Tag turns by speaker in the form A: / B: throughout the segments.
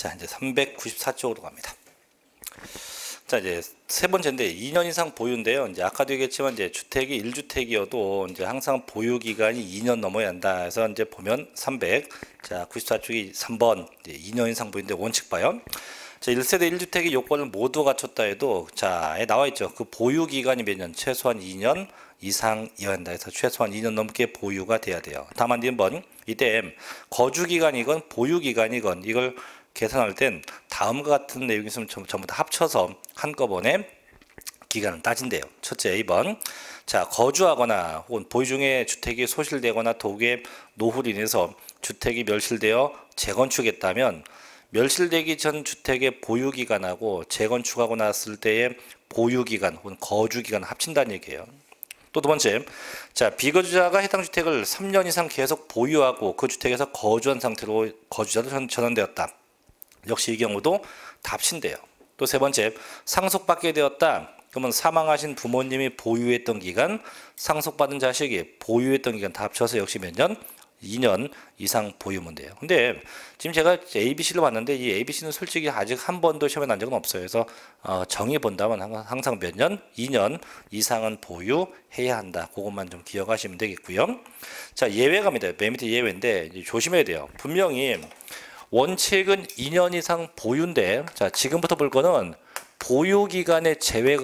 A: 자, 이제 394쪽으로 갑니다. 자, 이제 세 번째인데 2년 이상 보유인데요. 이제 아까도 얘기했지만 이제 주택이 1주택이어도 이제 항상 보유 기간이 2년 넘어야 한다. 그래서 이제 보면 300. 자, 94쪽이 3번. 이제 2년 이상 보유인데 원칙 봐요. 자, 1세대 1주택의 요건을 모두 갖췄다 해도 자, 나와 있죠. 그 보유 기간이 몇 년? 최소한 2년 이상이어야 한다. 해서 최소한 2년 넘게 보유가 돼야 돼요. 다만 1번 이때 거주 기간이건 보유 기간이건 이걸 계산할 땐 다음과 같은 내용이 있으면 전부 다 합쳐서 한꺼번에 기간을 따진대요. 첫째, 2번. 자, 거주하거나 혹은 보유 중에 주택이 소실되거나 도구의 노후로 인해서 주택이 멸실되어 재건축했다면 멸실되기 전 주택의 보유 기간하고 재건축하고 났을 때의 보유 기간 혹은 거주 기간을 합친다는 얘기예요. 또 두 번째, 자, 비거주자가 해당 주택을 3년 이상 계속 보유하고 그 주택에서 거주한 상태로 거주자로 전환되었다. 역시 이 경우도 다 합친대요. 또 세 번째, 상속받게 되었다. 그러면 사망하신 부모님이 보유했던 기간, 상속받은 자식이 보유했던 기간 다 합쳐서 역시 몇 년? 2년 이상 보유면 돼요. 근데 지금 제가 ABC를 봤는데 이 ABC는 솔직히 아직 한 번도 시험에 난 적은 없어요. 그래서 정의 본다면 항상 몇 년? 2년 이상은 보유해야 한다. 그것만 좀 기억하시면 되겠고요. 자, 예외갑니다. 맨 밑에 예외인데 조심해야 돼요. 분명히 원칙은 2년 이상 보유인데, 자, 지금부터 볼 거는 보유 기간에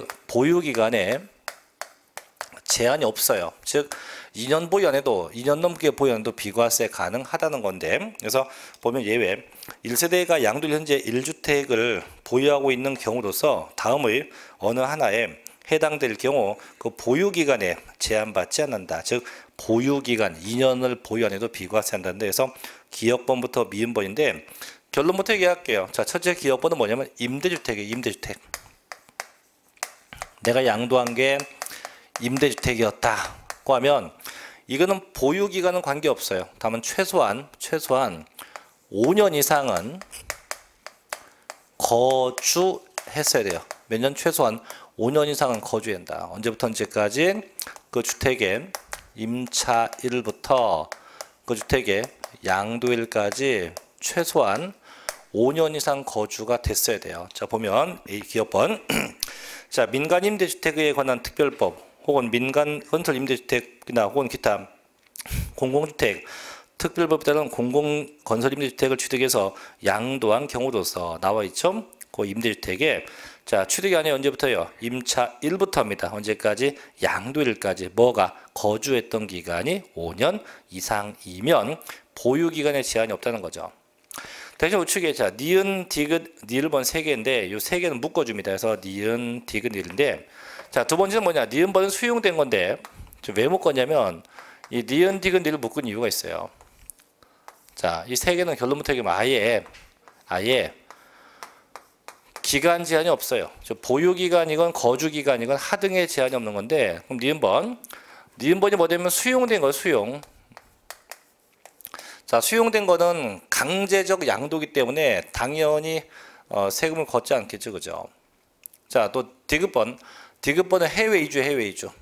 A: 제한이 없어요. 즉 2년 보유 안 해도 2년 넘게 보유 안 해도 비과세 가능하다는 건데, 그래서 보면 예외 1세대가 양도일 현재 1주택을 보유하고 있는 경우로서 다음의 어느 하나에 해당될 경우 그 보유 기간에 제한받지 않는다. 즉 보유 기간 2년을 보유 안 해도 비과세 한다는데, 그래서 기억번부터 미음번인데 결론부터 얘기할게요. 자, 첫째 기억번은 뭐냐면 임대주택이에요. 임대주택. 내가 양도한 게 임대주택이었다고 하면 이거는 보유 기간은 관계없어요. 다만 최소한 5년 이상은 거주했어야 돼요. 몇 년? 최소한 5년 이상은 거주해야 한다. 언제부터 언제까지? 그 주택의 임차일부터 그 주택의 양도일까지 최소한 5년 이상 거주가 됐어야 돼요. 자, 보면 이 기업번 자, 민간 임대주택에 관한 특별법 혹은 민간 건설 임대주택이나 혹은 기타 공공주택 특별법에 따른 공공건설 임대주택을 취득해서 양도한 경우로서 나와 있죠. 그 임대주택에 자, 취득기간이 언제부터요? 임차일부터입니다. 언제까지? 양도일까지. 뭐가? 거주했던 기간이 5년 이상이면 보유기간에 제한이 없다는 거죠. 대신 우측에 자, 니은, 디귿, 니을번 3개인데 이 3개는 묶어줍니다. 그래서 니은, 디귿, 니을인데, 자, 두 번째는 뭐냐? 니은번은 수용된 건데 왜 묶었냐면 이 니은, 디귿, 니을 묶은 이유가 있어요. 자, 이 3개는 결론부터 얘기하면 아예 기간 제한이 없어요. 보유 기간이건 거주 기간이건 하등의 제한이 없는 건데, 그럼 니은번이 뭐냐면 수용된 거예요. 수용. 자, 수용된 거는 강제적 양도기 때문에 당연히 세금을 걷지 않겠죠, 그죠? 자, 또 디귿번은 해외 이주.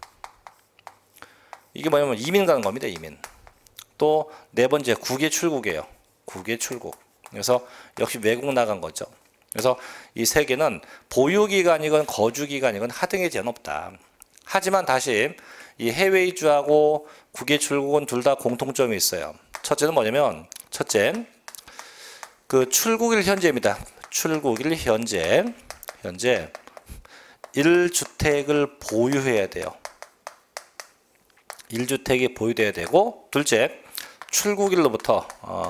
A: 이게 뭐냐면 이민 가는 겁니다, 이민. 또 네 번째 국외 출국이에요. 국외 출국. 그래서 역시 외국 나간 거죠. 그래서 이 3개는 보유기간이건 거주기간이건 하등의 제한 없다. 하지만 다시 이 해외 이주하고 국외 출국은 둘 다 공통점이 있어요. 첫째는 뭐냐면 그 출국일 현재입니다. 출국일 현재 1주택을 보유해야 돼요. 1주택이 보유돼야 되고, 둘째 출국일로부터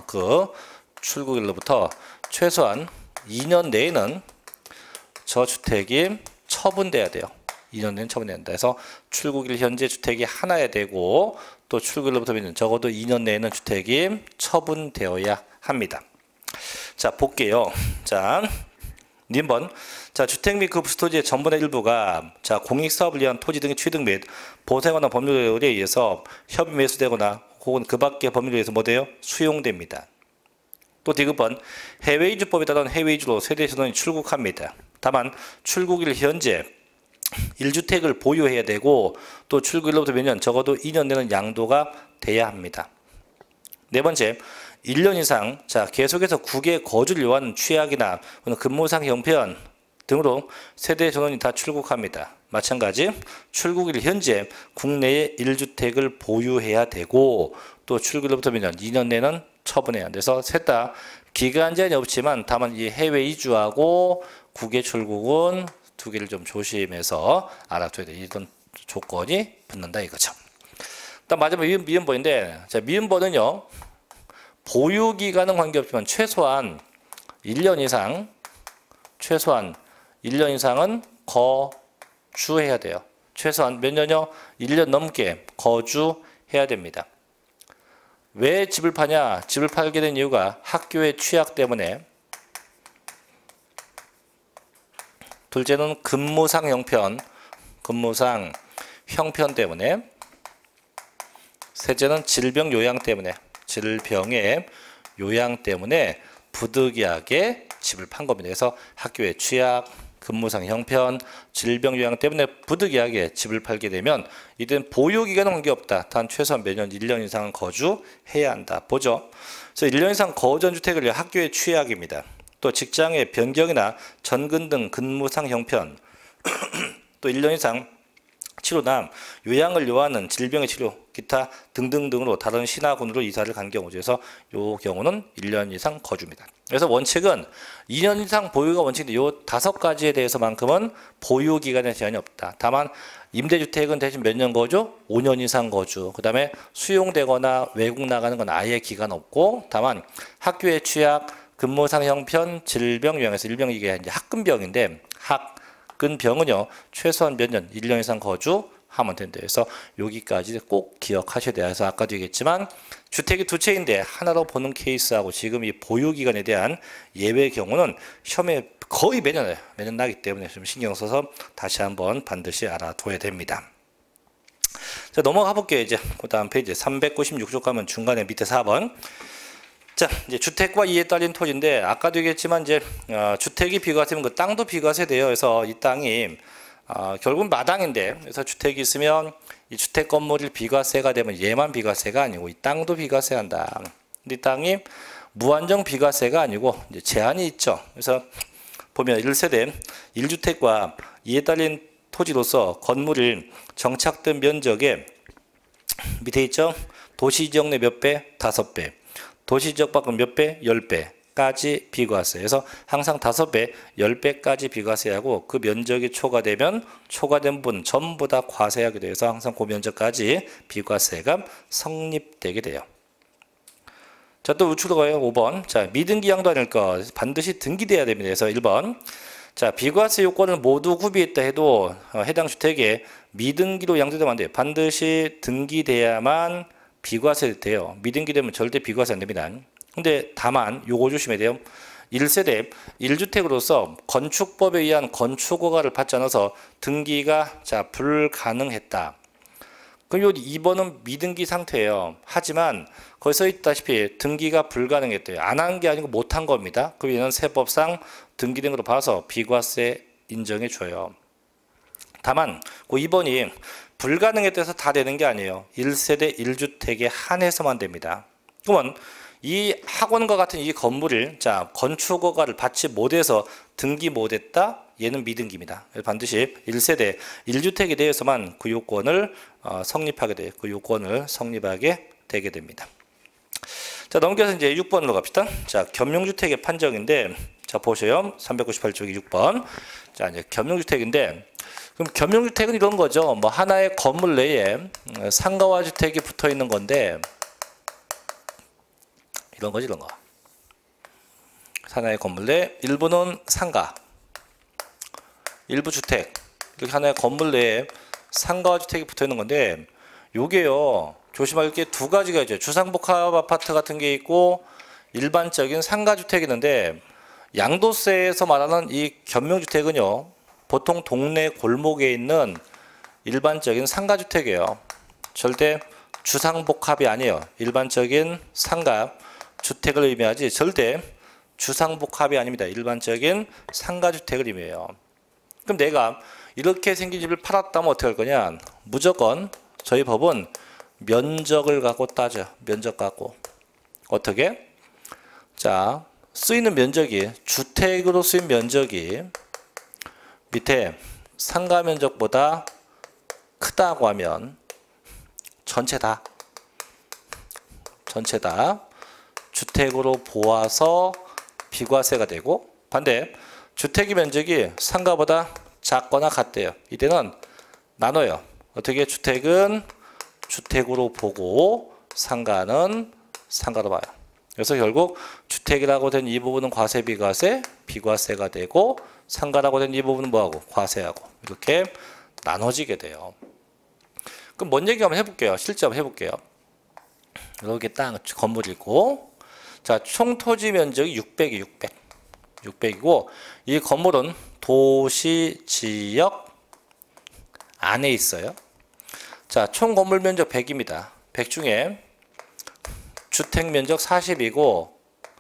A: 최소한 2년 내에는 저 주택이 처분돼야 돼요. 2년 내는 처분돼야 된다. 그래서 출국일 현재 주택이 하나야 되고, 또 출국일로부터 적어도 2년 내에는 주택이 처분되어야 합니다. 자, 볼게요. 자, 님번. 자, 주택 및 그 부수토지의 전분의 일부가 자, 공익사업을 위한 토지 등의 취득 및 보상하는 법률에 의해서 협의 매수되거나 혹은 그 밖의 법률에 의해서 뭐돼요? 수용됩니다. 또 디귿번 해외 이주법에 따른 해외 이주로 세대 전원이 출국합니다. 다만 출국일 현재 1주택을 보유해야 되고, 또 출국일로부터 몇 년, 적어도 2년 내는 양도가 돼야 합니다. 네 번째, 1년 이상 자 계속해서 국외 거주를 요하는 취약이나 근무상 형편 등으로 세대 전원이 다 출국합니다. 마찬가지 출국일 현재 국내에 1주택을 보유해야 되고 또 출국일부터 몇 년? 2년 내는 처분해야 한대서 셋 다 기간 제한이 없지만 다만 이 해외 이주하고 국외 출국은 두 개를 좀 조심해서 알아둬야 돼. 이런 조건이 붙는다 이거죠. 일단 마지막 미음보인데 자 미음보는요 보유 기간은 관계없지만 최소한 1년 이상 은 거주해야 돼요. 최소한 몇 년요? 1년 넘게 거주해야 됩니다. 왜 집을 파냐? 집을 팔게 된 이유가 학교의 취약 때문에, 둘째는 근무상 형편 때문에, 셋째는 질병 요양 때문에, 질병의 요양 때문에 부득이하게 집을 판 겁니다. 그래서 학교의 취약, 근무상 형편, 질병 요양 때문에 부득이하게 집을 팔게 되면 이들은 보유기간은 관계없다. 단 최소한 매년 1년 이상은 거주해야 한다. 보죠. 그래서 1년 이상 거주한 주택을 학교의 취약입니다. 또 직장의 변경이나 전근 등 근무상 형편, 또 1년 이상 치료나 요양을 요하는 질병의 치료, 기타 등등등으로 다른 신하군으로 이사를 간 경우죠. 그래서 이 경우는 1년 이상 거주입니다. 그래서 원칙은 2년 이상 보유가 원칙인데 이 5가지에 대해서만큼은 보유 기간에 제한이 없다. 다만 임대주택은 대신 몇 년 거주? 5년 이상 거주. 그 다음에 수용되거나 외국 나가는 건 아예 기간 없고, 다만 학교의 취약, 근무상 형편, 질병 요양에서 일병 이게 이제 학근병인데 학근병은요 최소한 몇 년, 1년 이상 거주하면 된대요. 그래서 여기까지 꼭 기억하셔야 돼요. 그래서 아까도 얘기했지만 주택이 두 채인데 하나로 보는 케이스하고 지금 이 보유기간에 대한 예외 경우는 시험에 거의 매년 나기 때문에 좀 신경 써서 다시 한번 반드시 알아둬야 됩니다. 자, 넘어가 볼게요. 이제 그 다음 페이지 396쪽 가면 중간에 밑에 4번. 자, 이제 주택과 이에 딸린 토지인데 아까도 얘기했지만 이제 주택이 비과세면 그 땅도 비과세돼요. 그래서 이 땅이 결국은 마당인데, 그래서 주택이 있으면 이 주택 건물이 비과세가 되면 얘만 비과세가 아니고 이 땅도 비과세한다. 근데 이 땅이 무한정 비과세가 아니고 이제 제한이 있죠. 그래서 보면 1세대 1주택과 이에 딸린 토지로서 건물을 정착된 면적에 밑에 있죠. 도시지역 내 몇 배? 5배. 도시지역 밖은 몇 배? 10배까지 비과세. 그래서 항상 5배, 10배까지 비과세하고 그 면적이 초과되면 초과된 분 전부 다 과세하게 돼서 항상 그 면적까지 비과세가 성립되게 돼요. 자, 또 우측으로 가요. 5번. 자, 미등기 양도 아닐 것. 반드시 등기돼야 됩니다. 그래서 1번. 자, 비과세 요건을 모두 구비했다 해도 해당 주택에 미등기로 양도되면 안 돼요. 반드시 등기돼야만 비과세 돼요. 미등기되면 절대 비과세 안 됩니다. 근데 다만 요거 조심해야 돼요. 1세대 1주택으로서 건축법에 의한 건축허가를 받지 않아서 등기가 불가능했다. 그럼 요 2번은 미등기 상태예요. 하지만 거기 써 있다시피 등기가 불가능했대요. 안 한 게 아니고 못 한 겁니다. 그럼 얘는 세법상 등기된 걸로 봐서 비과세 인정해 줘요. 다만 그 2번이 불가능했다 해서 다 되는 게 아니에요. 1세대 1주택에 한해서만 됩니다. 그러면 이 학원과 같은 이 건물을 건축허가를 받지 못해서 등기 못했다? 얘는 미등기입니다. 반드시 1세대 1주택에 대해서만 그 요건을 성립하게 돼요. 그 요건을 성립하게 되게 됩니다. 자, 넘겨서 이제 6번으로 갑시다. 자, 겸용주택의 판정인데, 자, 보세요. 398쪽이 6번. 자, 이제 겸용주택인데, 그럼 겸용주택은 이런 거죠. 뭐 하나의 건물 내에 상가와 주택이 붙어 있는 건데, 이런 거지, 이런 거. 하나의 건물 내 일부는 상가, 일부 주택, 이렇게 하나의 건물 내에 상가와 주택이 붙어 있는 건데, 요게요, 조심할 게 두 가지가 있죠. 주상복합 아파트 같은 게 있고, 일반적인 상가주택이 있는데, 양도세에서 말하는 이 겸용주택은요, 보통 동네 골목에 있는 일반적인 상가주택이에요. 절대 주상복합이 아니에요. 일반적인 상가, 주택을 의미하지 절대 주상복합이 아닙니다. 일반적인 상가주택을 의미해요. 그럼 내가 이렇게 생긴 집을 팔았다면 어떻게 할 거냐? 무조건 저희 법은 면적을 갖고 따져. 면적 갖고. 어떻게? 자, 쓰이는 면적이 주택으로 쓰인 면적이 밑에 상가 면적보다 크다고 하면 전체 다 주택으로 보아서 비과세가 되고, 반대 주택의 면적이 상가보다 작거나 같대요. 이때는 나눠요. 어떻게? 주택은 주택으로 보고 상가는 상가로 봐요. 그래서 결국 주택이라고 된 이 부분은 과세 비과세, 비과세가 되고, 상가라고 된 이 부분은 뭐하고? 과세하고. 이렇게 나눠지게 돼요. 그럼 뭔 얘기 한번 해볼게요. 실제 한번 해볼게요. 이렇게 땅 건물이 있고, 자, 총 토지 면적이 600이고, 이 건물은 도시 지역 안에 있어요. 자, 총 건물 면적 100입니다. 100 중에 주택 면적 40이고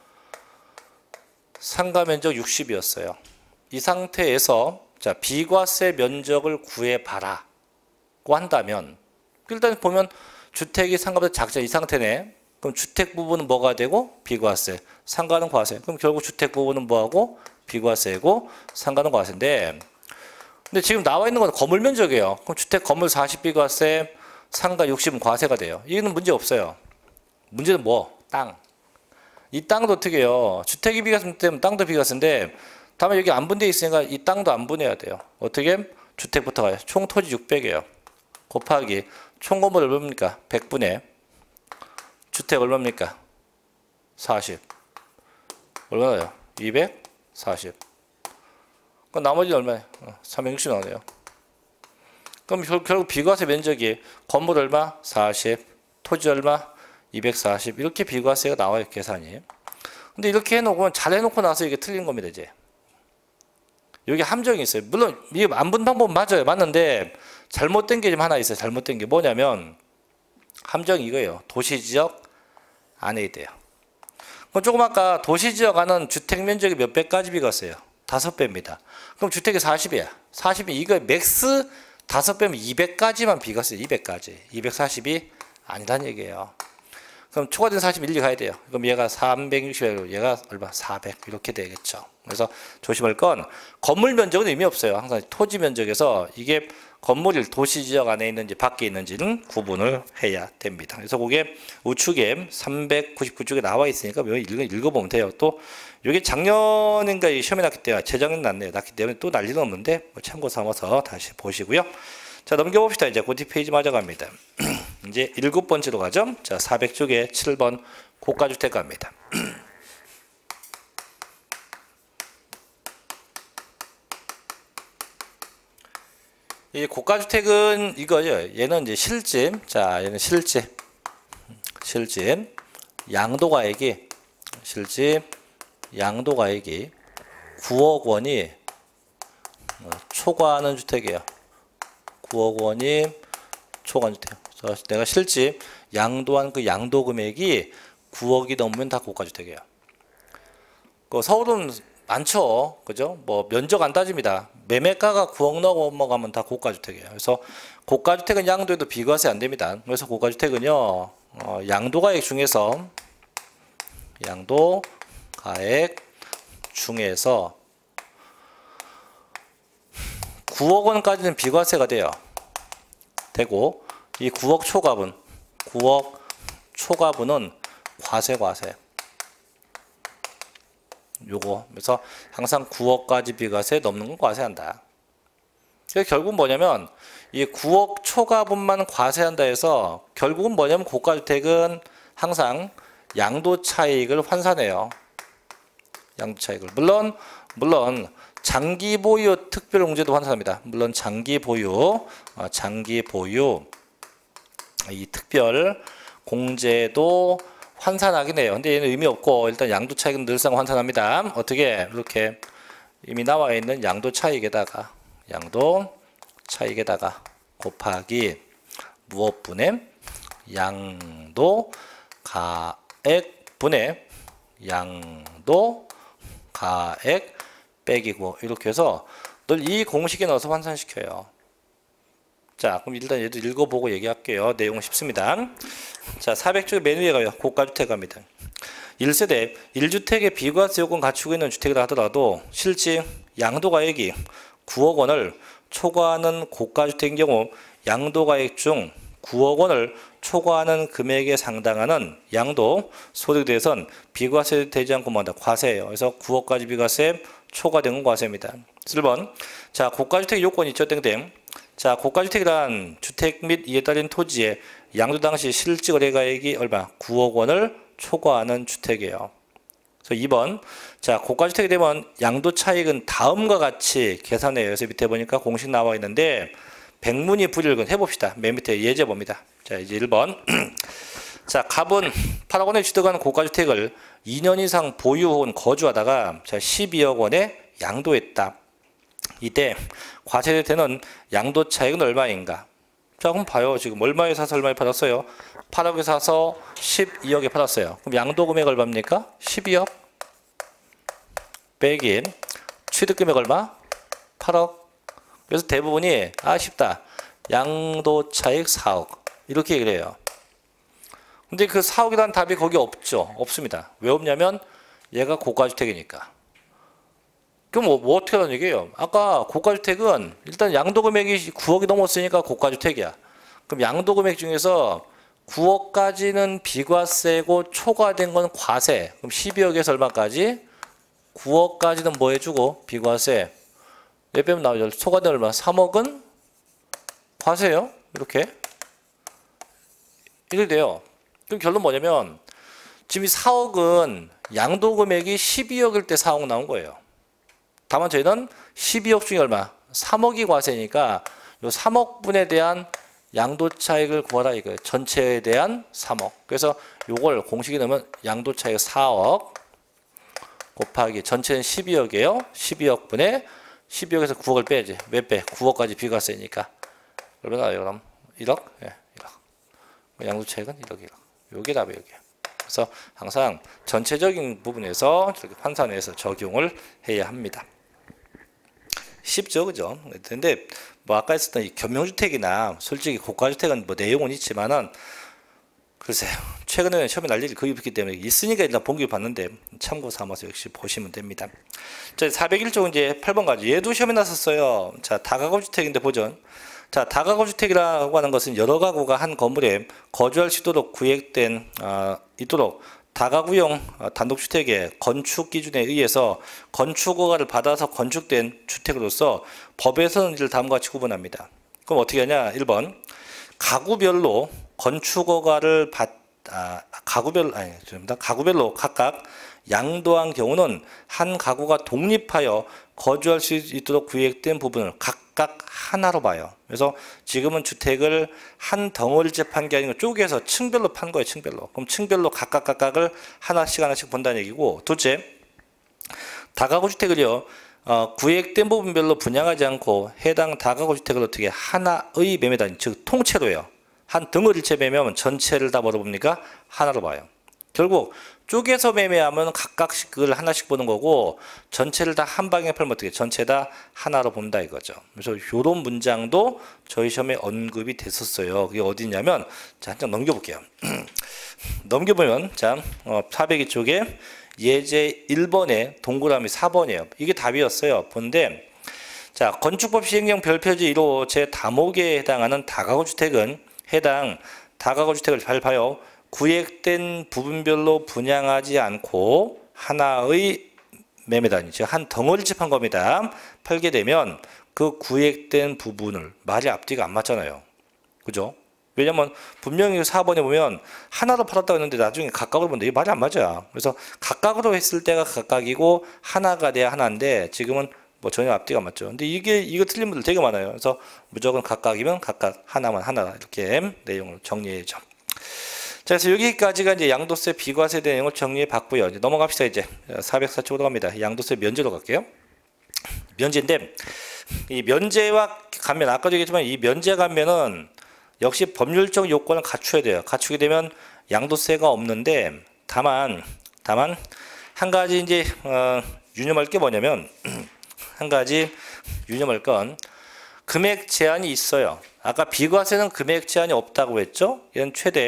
A: 상가 면적 60이었어요. 이 상태에서 자, 비과세 면적을 구해봐라고 한다면, 일단 보면 주택이 상가보다 작죠. 이 상태네. 그럼 주택 부분은 뭐가 되고? 비과세. 상가는 과세. 그럼 결국 주택 부분은 뭐하고? 비과세고 상가는 과세인데, 근데 지금 나와 있는 건 건물 면적이에요. 그럼 주택 건물 40 비과세, 상가 60은 과세가 돼요. 이거는 문제 없어요. 문제는 뭐? 땅. 이 땅도 어떻게 해요? 주택이 비과세 때문에 땅도 비과세인데, 다만 여기 안 분돼 있으니까 이 땅도 안 분해야 돼요. 어떻게? 주택부터 가요. 총 토지 600이에요. 곱하기 총 건물 얼마입니까? 100분의 주택 얼마입니까? 40. 얼마나요? 240. 그럼 나머지는 얼마예요? 360 나오네요. 그럼 결국 비과세 면적이 건물 얼마? 40. 토지 얼마? 240. 이렇게 비과세가 나와요, 계산이. 근데 이렇게 해놓고, 잘 해놓고 나서 이게 틀린 겁니다, 이제. 여기 함정이 있어요. 물론 이게 안 분 방법은 맞아요. 맞는데 잘못된 게 좀 하나 있어요. 잘못된 게 뭐냐면, 함정이 이거예요. 도시지역 안에 있대요. 그럼 조금 아까 도시지역 안은 주택 면적이 몇 배까지 비과세요? 5배입니다. 그럼 주택이 40이야. 40이 이거 맥스 5배면 200까지만 비과세. 200까지. 240이 아니란 얘기예요. 그럼 초과된 40 일리 가야 돼요. 그럼 얘가 360이고 얘가 얼마? 400 이렇게 되겠죠. 그래서 조심할 건 건물 면적은 의미 없어요. 항상 토지 면적에서 이게 건물이 도시지역 안에 있는지 밖에 있는지는 구분을 해야 됩니다. 그래서 그게 우측에 399쪽에 나와 있으니까 읽어보면 돼요. 또 이게 작년인가 시험에 났기 때문에 재작년 났기 때문에 또 난리는 없는데 참고 삼아서 다시 보시고요. 자, 넘겨봅시다. 이제 그 뒷페이지 맞아갑니다. 이제 7번째로 가죠. 자, 400쪽에 7번 고가주택 갑니다. 이 고가주택은 이거죠. 얘는 이제 실집. 자, 얘는 실집. 양도가액이, 실집 양도가액이 9억 원이 초과하는 주택이에요. 9억 원이 초과하는 주택. 그래서 내가 실집 양도한 그 양도 금액이 9억이 넘으면 다 고가주택이에요. 그 서울은 많죠. 그죠? 뭐 면적 안 따집니다. 매매가가 9억 넘어가면 다 고가주택이에요. 그래서 고가주택은 양도해도 비과세 안 됩니다. 그래서 고가주택은요, 양도가액 중에서 9억 원까지는 비과세가 돼요. 되고, 이 9억 초과분은 과세. 요거. 그래서 항상 9억까지 비과세 넘는 건 과세한다. 그래서 결국은 뭐냐면, 이 9억 초과분만 과세한다 해서, 결국은 뭐냐면, 고가주택은 항상 양도 차익을 환산해요. 양도 차익을. 물론, 장기 보유 특별 공제도 환산합니다. 물론 장기 보유 이 특별 공제도 환산하긴 해요. 근데 얘는 의미 없고 일단 양도 차익은 늘상 환산합니다. 어떻게? 이렇게 이미 나와 있는 양도 차익에다가 곱하기 무엇분의 양도 가액 분의 양도 가액 빼기고, 이렇게 해서 늘 이 공식에 넣어서 환산시켜요. 자, 그럼 일단 얘도 읽어보고 얘기할게요. 내용은 쉽습니다. 자, 400쪽 맨 위에 가요. 고가주택 갑니다. 1세대 1주택의 비과세 요건 갖추고 있는 주택이라 하더라도 실제 양도가액이 9억 원을 초과하는 고가주택인 경우 양도가액 중 9억 원을 초과하는 금액에 상당하는 양도 소득에 대해서는 비과세 되지 않고 뭐다 과세예요. 그래서 9억까지 비과세, 초과된 건 과세입니다. 1번. 자, 고가주택 요건이 있죠. 땡땡. 자, 고가주택이란 주택 및 이에 따른 토지의 양도 당시 실질 거래가액이 얼마? 9억 원을 초과하는 주택이에요. 그래서 2번. 자, 고가주택이 되면 양도 차익은 다음과 같이 계산해요. 그래서 밑에 보니까 공식 나와 있는데 백문이 불일견 해봅시다. 맨 밑에 예제 봅니다. 자, 이제 1번. 자, 갑은 8억 원에 취득한 고가주택을 2년 이상 보유 혹은 거주하다가 자, 12억 원에 양도했다. 이때 과세되는 양도 차익은 얼마인가? 자, 그럼 봐요. 지금 얼마에 사서 얼마에 팔았어요? 8억에 사서 12억에 팔았어요. 그럼 양도 금액 얼마입니까? 12억 빼기 취득 금액 얼마? 8억. 그래서 대부분이 아쉽다. 양도 차익 4억. 이렇게 얘기를 해요. 근데 그 4억이라는 답이 거기 없죠. 없습니다. 왜 없냐면 얘가 고가주택이니까. 그럼 뭐 어떻게 하는 얘기예요? 아까 고가주택은 일단 양도금액이 9억이 넘었으니까 고가주택이야. 그럼 양도금액 중에서 9억까지는 비과세고 초과된 건 과세. 그럼 12억에서 얼마까지? 9억까지는 뭐 해주고 비과세. 몇 빼면 나오죠? 초과된 얼마? 3억은 과세요. 이렇게 돼요. 그럼 결론 뭐냐면 지금 이 4억은 양도금액이 12억일 때 4억 나온 거예요. 다만 저희는 12억 중에 얼마? 3억이 과세니까 이 3억 분에 대한 양도 차익을 구하라 이거예요. 전체에 대한 3억. 그래서 요걸 공식에 넣으면 양도 차익 4억 곱하기 전체는 12억이에요. 12억 분에 12억에서 9억을 빼야지. 몇 배? 9억까지 비과세니까. 그러면 1억? 예, 1억. 양도 차익은 1억, 1억. 요게 답이에요, 요게. 그래서 항상 전체적인 부분에서 이렇게 환산해서 적용을 해야 합니다. 쉽죠, 그죠? 근데 뭐 아까 했었던 이 겸용주택이나 솔직히 고가주택은 뭐 내용은 있지만은 글쎄요, 최근에는 시험에 날 일이 거의 없기 때문에 있으니까 일단 본기 봤는데 참고 삼아서 역시 보시면 됩니다. 자, 401조 이제 8번까지 얘도 시험에 났었어요. 자, 다가구주택인데 보죠. 자, 다가구주택이라고 하는 것은 여러 가구가 한 건물에 거주할 수 있도록 구획된 있도록 다가구용 단독주택의 건축 기준에 의해서 건축허가를 받아서 건축된 주택으로서 법에서는 이를 다음과 같이 구분합니다. 그럼 어떻게 하냐? 1번 가구별로 건축허가를 가구별로 각각 양도한 경우는 한 가구가 독립하여 거주할 수 있도록 구획된 부분을 각각 하나로 봐요. 그래서 지금은 주택을 한 덩어리째 판 게 아니고 쪼개서 층별로 판 거예요. 층별로. 그럼 층별로 각각을 하나씩 본다는 얘기고, 둘째 다가구 주택을요 구획된 부분별로 분양하지 않고 해당 다가구 주택을 어떻게 하나의 매매단, 즉 통째로 해요. 한 덩어리째 매매하면 전체를 다 뭐로 봅니까? 하나로 봐요. 결국 쪼개서 매매하면 각각씩 그걸 하나씩 보는 거고, 전체를 다 한 방에 팔면 어떻게 전체 다 하나로 본다 이거죠. 그래서 이런 문장도 저희 시험에 언급이 됐었어요. 그게 어디냐면, 자, 한 장 넘겨볼게요. 넘겨보면, 자, 402쪽에 예제 1번에 동그라미 4번이에요. 이게 답이었어요. 본데, 자, 건축법 시행령 별표지 1호 제 다목에 해당하는 다가구주택은 해당 다가구주택을 잘 봐요. 구획된 부분별로 분양하지 않고 하나의 매매단위, 즉 한 덩어리째 판 겁니다. 팔게 되면 그 구획된 부분을, 말이 앞뒤가 안 맞잖아요. 그죠? 왜냐면 분명히 4번에 보면 하나로 팔았다고 했는데 나중에 각각으로 보는데 이게 말이 안 맞아요. 그래서 각각으로 했을 때가 각각이고 하나가 돼야 하나인데 지금은 뭐 전혀 앞뒤가 안 맞죠. 근데 이거 틀린 분들 되게 많아요. 그래서 무조건 각각이면 각각, 하나만 하나, 이렇게 내용을 정리해야죠. 자, 그래서 여기까지가 이제 양도세 비과세 내용을 정리해 봤고요. 이제 넘어갑시다. 이제 404쪽으로 갑니다. 양도세 면제로 갈게요. 면제인데, 이 면제와 감면, 아까도 얘기했지만 이 면제 감면은 역시 법률적 요건을 갖춰야 돼요. 갖추게 되면 양도세가 없는데, 다만 한 가지 이제 유념할 게 뭐냐면, 한 가지 유념할 건 금액 제한이 있어요. 아까 비과세는 금액 제한이 없다고 했죠? 이건 최대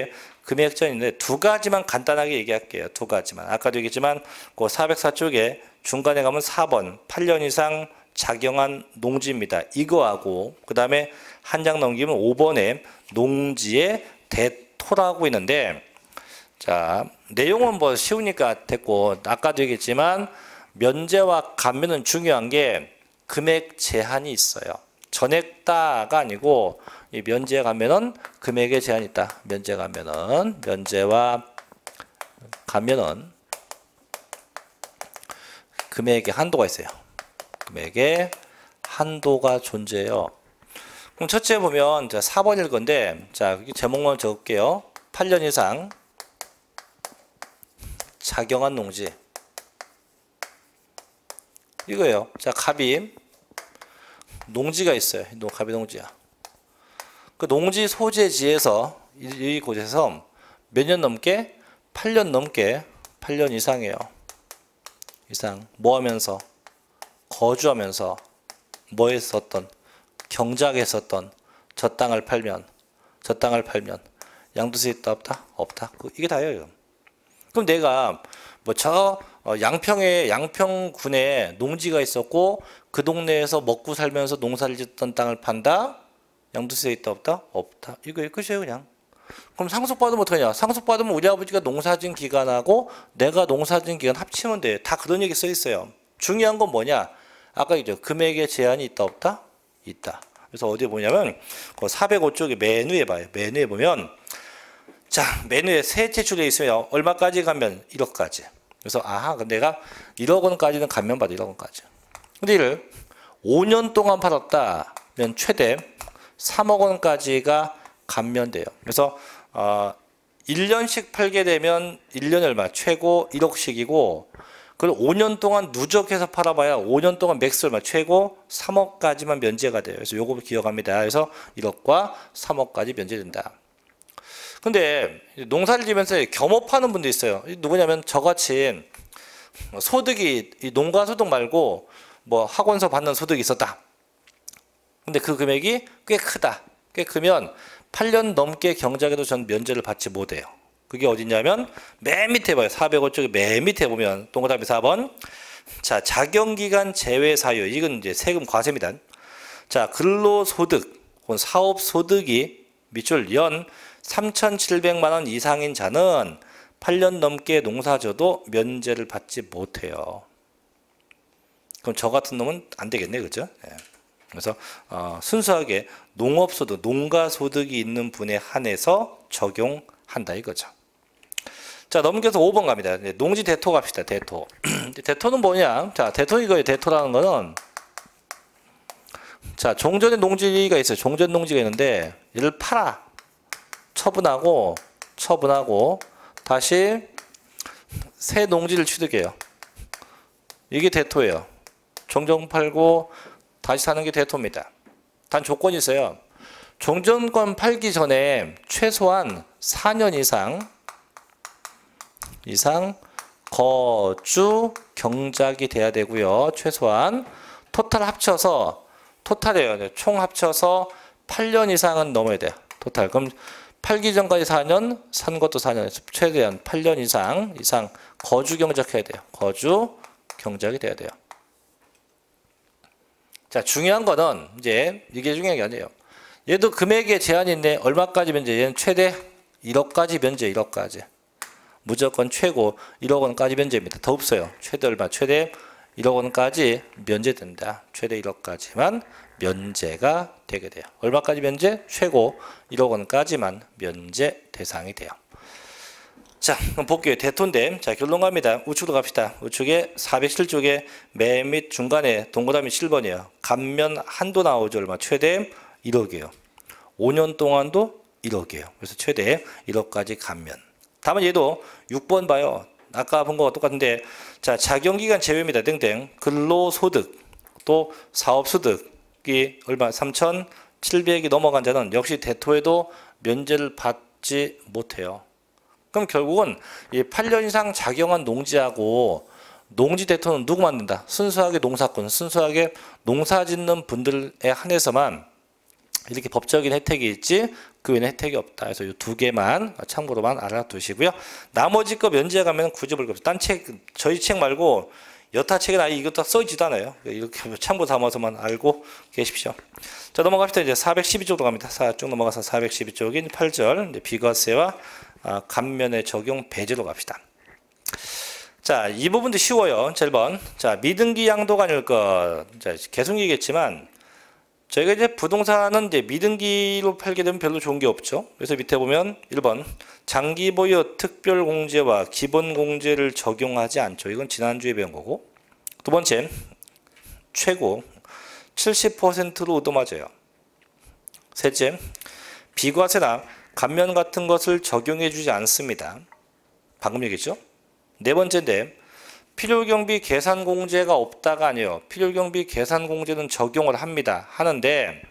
A: 금액 제한인데 두 가지만 간단하게 얘기할게요. 두 가지만. 아까도 얘기했지만 그 404쪽에 중간에 가면 4번 8년 이상 작용한 농지입니다. 이거하고 그 다음에 한 장 넘기면 5번에 농지의 대토라고 있는데, 자 내용은 뭐 쉬우니까 됐고, 아까도 얘기했지만 면제와 감면은 중요한 게 금액 제한이 있어요. 전액다가 아니고 이 면제 감면은 금액에 제한이 있다. 면제 감면은, 면제와 감면은 금액에 한도가 있어요. 금액에 한도가 존재해요. 그럼 첫째 보면 4번일 건데, 자 여기 제목만 적을게요. 8년 이상 작용한 농지, 이거예요. 자 갑이 농지가 있어요. 갑이 농지야. 그 농지 소재지에서 이곳에서 몇 년 넘게? 8년 넘게, 8년 이상이에요. 이상. 뭐 하면서? 거주하면서. 뭐 했었던? 경작했었던. 저 땅을 팔면 양도세 있다 없다? 없다. 이게 다예요. 그럼 내가 뭐 양평군에 농지가 있었고 그 동네에서 먹고 살면서 농사를 짓던 땅을 판다? 양도세 있다 없다? 없다. 이거 끝이에요 그냥. 그럼 상속받으면 어떡하냐? 상속받으면 우리 아버지가 농사진 기간하고 내가 농사진 기간 합치면 돼. 다 그런 얘기 써 있어요. 중요한 건 뭐냐? 아까 얘기했죠. 금액의 제한이 있다 없다? 있다. 그래서 어디에 보냐면 그 405쪽에 맨 위에 봐요. 맨 위에 보면, 자 맨 위에 세채 줄에 있으면 얼마까지 가면 1억까지. 그래서 그럼 내가 1억 원까지는 감면받아. 1억 원까지. 근데 이를 5년 동안 팔았다면 최대 3억 원까지가 감면돼요. 그래서 1년씩 팔게 되면 1년에 얼마? 최고 1억씩이고, 그걸 5년 동안 누적해서 팔아봐야 5년 동안 맥스 얼마? 최고 3억까지만 면제가 돼요. 그래서 요거 기억합니다. 그래서 1억과 3억까지 면제된다. 근데 농사를 지면서 겸업하는 분도 있어요. 누구냐면 저같이 소득이 농가 소득 말고 뭐 학원서 받는 소득이 있었다. 근데 그 금액이 꽤 크다. 꽤 크면 8년 넘게 경작에도 전 면제를 받지 못해요. 그게 어디냐면 맨 밑에 봐요. 405쪽에 맨 밑에 보면 동그라미 4번. 자, 작용기간 제외 사유. 이건 이제 세금 과세입니다. 자, 근로소득 혹은 사업소득이 밑줄 연 3,700만 원 이상인 자는 8년 넘게 농사져도 면제를 받지 못해요. 그럼 저 같은 놈은 안 되겠네, 그죠? 네. 그래서 순수하게 농업소득, 농가소득이 있는 분에 한해서 적용한다 이거죠. 자, 넘겨서 5번 갑니다. 농지 대토 갑시다. 대토. 대토는 뭐냐? 자, 대토 이거예요. 대토라는 거는, 자, 종전의 농지가 있어요. 종전 농지가 있는데 얘를 팔아. 처분하고 다시 새 농지를 취득해요. 이게 대토예요. 종전 팔고 다시 사는 게 대토입니다. 단 조건이 있어요. 종전권 팔기 전에 최소한 4년 이상 거주 경작이 돼야 되고요. 최소한 토탈이에요. 총 합쳐서 8년 이상은 넘어야 돼요. 토탈. 그럼 팔기 전까지 4년, 산 것도 4년, 최대한 8년 이상 거주 경작해야 돼요. 거주 경작이 돼야 돼요. 자, 중요한 거는 이제 이게 중요한 게 아니에요. 얘도 금액에 제한이 있네. 얼마까지 면제? 얘는 최대 1억까지 면제. 1억까지. 무조건 최고 1억 원까지 면제입니다. 더 없어요. 최대 얼마? 최대 1억 원까지 면제된다. 최대 1억까지만 면제가 되게 돼요. 얼마까지 면제? 최고 1억 원까지만 면제 대상이 돼요. 자, 그럼 볼게요. 대토인데, 자, 결론 갑니다. 우측으로 갑시다. 우측에 407쪽에 맨 밑 중간에 동그라미 7번이에요. 감면 한도 나오죠. 얼마? 최대 1억이에요. 5년 동안도 1억이에요. 그래서 최대 1억까지 감면. 다만 얘도 6번 봐요. 아까 본 거와 똑같은데, 자, 작용기간 제외입니다. 땡땡. 근로소득, 또 사업소득이 얼마? 3,700이 넘어간 자는 역시 대토에도 면제를 받지 못해요. 그럼 결국은 이 8년 이상 작용한 농지하고 농지 대토는 누구 만든다? 순수하게 농사꾼, 순수하게 농사 짓는 분들에 한해서만 이렇게 법적인 혜택이 있지 그 외에는 혜택이 없다. 그래서 이 두 개만 참고로만 알아두시고요. 나머지 거 면제 가면 굳이 볼 거 없어요. 딴 책, 저희 책 말고 여타 책은 아예 이것도 써있지도 않아요. 이렇게 참고 삼아서만 알고 계십시오. 자, 넘어갑시다. 이제 412쪽으로 갑니다. 쭉 넘어가서 412쪽인 8절 비과세와 감면의 적용 배제로 갑시다. 자, 이 부분도 쉬워요. 1번. 자, 미등기 양도가 아닐 것. 자, 계속 얘기했지만 저희가 이제 부동산은 이제 미등기로 팔게 되면 별로 좋은 게 없죠. 그래서 밑에 보면 1번 장기 보유 특별 공제와 기본 공제를 적용하지 않죠. 이건 지난주에 배운 거고. 두 번째, 최고 70%로 얻어맞아요. 셋째, 비과세나 감면 같은 것을 적용해 주지 않습니다. 방금 얘기했죠. 네 번째인데 필요경비 계산공제가 없다가 아니에요. 필요경비 계산공제는 적용을 합니다. 하는데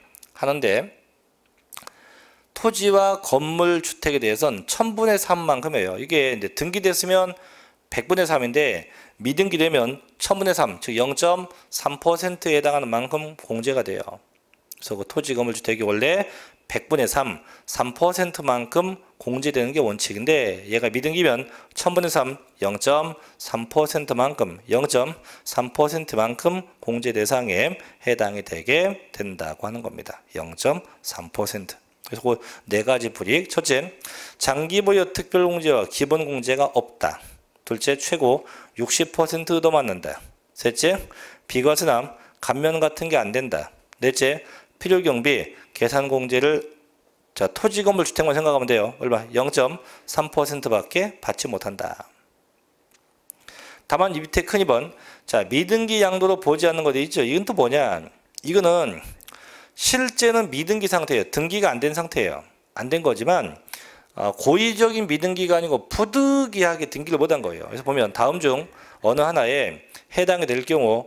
A: 토지와 건물 주택에 대해서는 1000분의 3만큼이에요. 이게 이제 등기됐으면 100분의 3인데 미등기되면 1000분의 3, 즉 0.3%에 해당하는 만큼 공제가 돼요. 그래서 그 토지 건물 주택이 원래 100분의 3, 3%만큼 공제되는 게 원칙인데 얘가 미등기면 1000분의 3, 0.3%만큼 0.3%만큼 공제 대상에 해당이 되게 된다고 하는 겁니다. 0.3%. 그래서 그 네 가지 불이익. 첫째, 장기 보유 특별 공제와 기본 공제가 없다. 둘째, 최고 60% 얻어맞는다. 셋째, 비과세나 감면 같은 게 안 된다. 넷째, 필요경비 계산공제를 토지 건물 주택만 생각하면 돼요. 얼마? 0.3%밖에 받지 못한다. 다만 이 밑에 큰 2번. 자, 미등기 양도로 보지 않는 것도 있죠. 이건 또 뭐냐? 이거는 실제는 미등기 상태예요. 등기가 안 된 상태예요. 안 된 거지만 고의적인 미등기가 아니고 부득이하게 등기를 못한 거예요. 그래서 보면 다음 중 어느 하나에 해당이 될 경우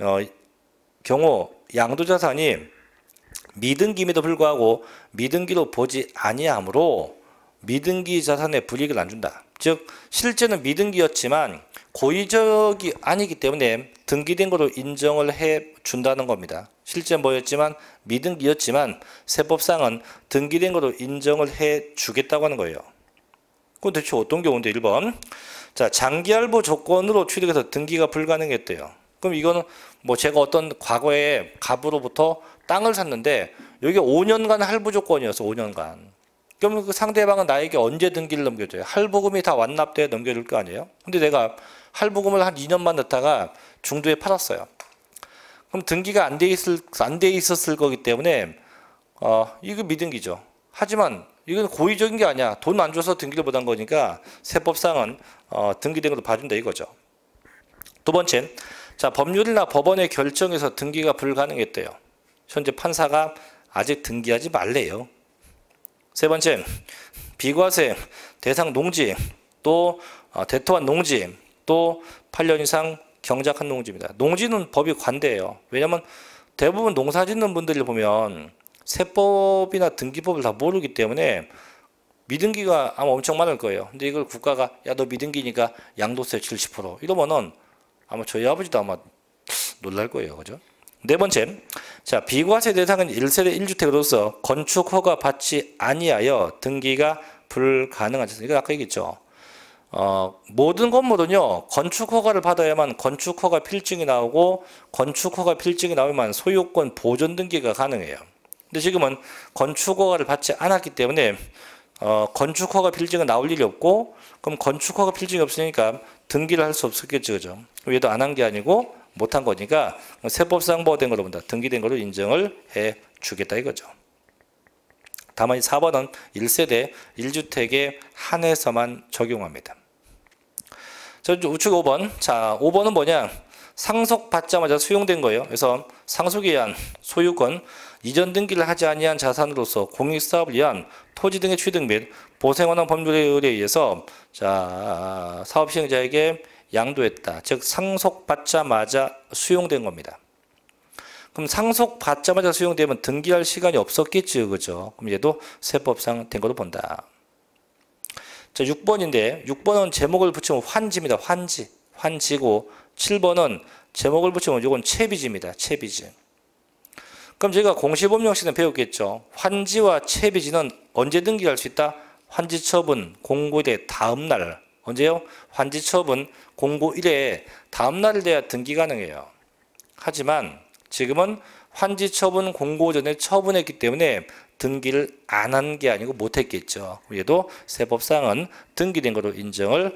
A: 양도자산이 미등기임에도 불구하고 미등기로 보지 아니하므로 미등기 자산에 불이익을 안 준다. 즉 실제는 미등기였지만 고의적이 아니기 때문에 등기된 것으로 인정을 해 준다는 겁니다. 실제 뭐였지만 미등기였지만 세법상은 등기된 것으로 인정을 해 주겠다고 하는 거예요. 그건 대체 어떤 경우인데 1번. 자, 장기할부 조건으로 취득해서 등기가 불가능했대요. 그럼 이거는 뭐 제가 어떤 과거에 갑으로부터 땅을 샀는데 여기 5년간 할부 조건이었어. 5년간. 그럼 그 상대방은 나에게 언제 등기를 넘겨줘요? 할부금이 다 완납돼 넘겨줄 거 아니에요? 근데 내가 할부금을 한 2년만 넣다가 중도에 팔았어요. 그럼 등기가 안 돼 있었을 거기 때문에 이거 미등기죠. 하지만 이건 고의적인 게 아니야. 돈 안 줘서 등기를 못한 거니까 세법상은 등기된 것도 봐준다 이거죠. 두 번째, 자, 법률이나 법원의 결정에서 등기가 불가능했대요. 현재 판사가 아직 등기하지 말래요. 세 번째, 비과세 대상 농지 또 대토한 농지 또 8년 이상 경작한 농지입니다. 농지는 법이 관대해요. 왜냐하면 대부분 농사 짓는 분들을 보면 세법이나 등기법을 다 모르기 때문에 미등기가 아마 엄청 많을 거예요. 근데 이걸 국가가 야, 너 미등기니까 양도세 70% 이러면은 아마 저희 아버지도 아마 놀랄 거예요. 그죠? 네 번째, 자, 비과세 대상은 1세대 1주택으로서 건축 허가 받지 아니하여 등기가 불가능하죠. 이거 아까 얘기했죠. 모든 건물은요, 건축 허가를 받아야만 건축 허가 필증이 나오고 건축 허가 필증이 나오면 소유권 보존 등기가 가능해요. 근데 지금은 건축 허가를 받지 않았기 때문에 건축 허가 필증은 나올 일이 없고 그럼 건축 허가 필증이 없으니까 등기를 할 수 없었겠죠. 그죠? 얘도 안 한 게 아니고 못한 거니까 세법상 보호된 걸로 본다. 등기된 걸로 인정을 해 주겠다 이거죠. 다만 4번은 1세대 1주택에 한해서만 적용합니다. 자, 우측 5번. 자, 5번은 뭐냐? 상속받자마자 수용된 거예요. 그래서 상속에 의한 소유권, 이전 등기를 하지 아니한 자산으로서 공익사업을 위한 토지 등의 취득 및 보생원형 법률에 의해서 자, 사업 시행자에게 양도했다. 즉 상속받자마자 수용된 겁니다. 그럼 상속받자마자 수용되면 등기할 시간이 없었겠죠. 그죠? 그럼 얘도 세법상 된 걸로 본다. 자, 6번인데 6번은 제목을 붙이면 환지입니다. 환지고 7번은 제목을 붙이면 이건 채비지입니다. 채비지. 그럼 저희가 공시법령 시간에 배웠겠죠. 환지와 채비지는 언제 등기할 수 있다? 환지처분 공고일의 다음 날. 언제요? 환지처분 공고일의 다음 날을 돼야 등기 가능해요. 하지만 지금은 환지처분 공고 전에 처분했기 때문에 등기를 안 한 게 아니고 못했겠죠. 얘도 세법상은 등기된 것으로 인정을